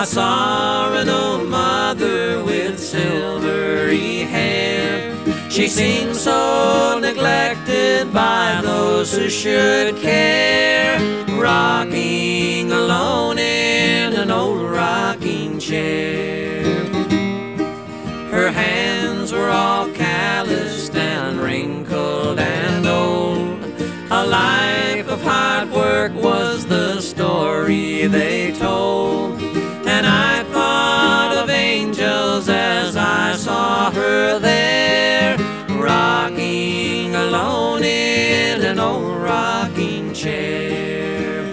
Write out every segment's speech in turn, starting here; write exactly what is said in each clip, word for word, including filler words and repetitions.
I saw an old mother with silvery hair. She seemed so neglected by those who should care, rocking alone in an old rocking chair. Her hands were all calloused and wrinkled and old. A life of hard work was the story they told. And I thought of angels as I saw her there, rocking alone in an old rocking chair.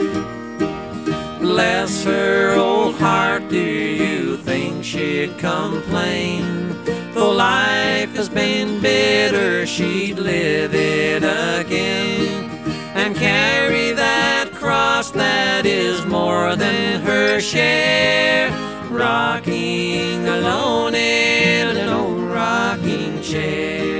Bless her old heart, do you think she'd complain? Though life has been bitter, she'd live it again, and carry that cross that is more than her share, rocking alone in an old rocking chair.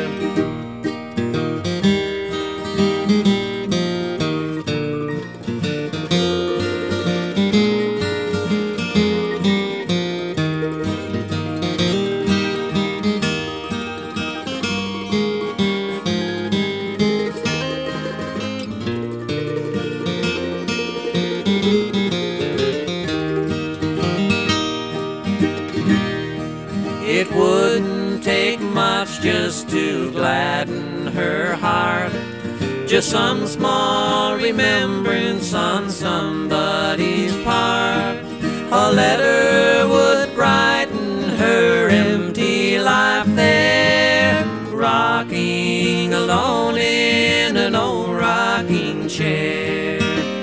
It wouldn't take much just to gladden her heart, just some small remembrance on somebody's part. A letter would brighten her empty life there, rocking alone in an old rocking chair.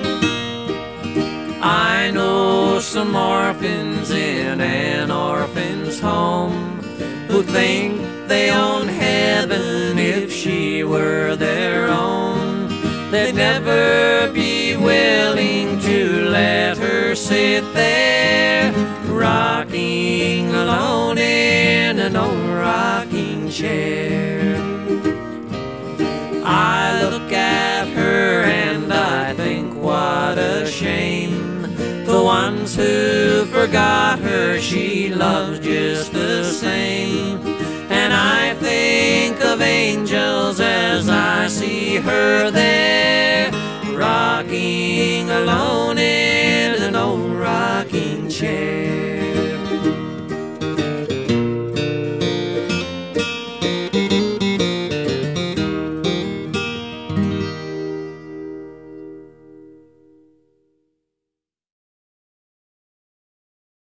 I know some orphans in an orphan's home who think they own heaven if she were their own. They'd never be willing to let her sit there, rocking alone in an old rocking chair. I look at her and I think what a shame. The ones who forgot her she loves just the same. And I think of angels as I see her there, rocking alone in